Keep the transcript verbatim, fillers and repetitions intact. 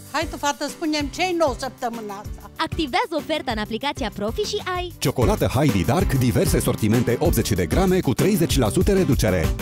Hai tu, fată, spune-mi ce-i nou săptămâna asta. Activează oferta în aplicația Profi și ai Ciocolată Heidi Dark, diverse sortimente optzeci de grame cu treizeci la sută reducere.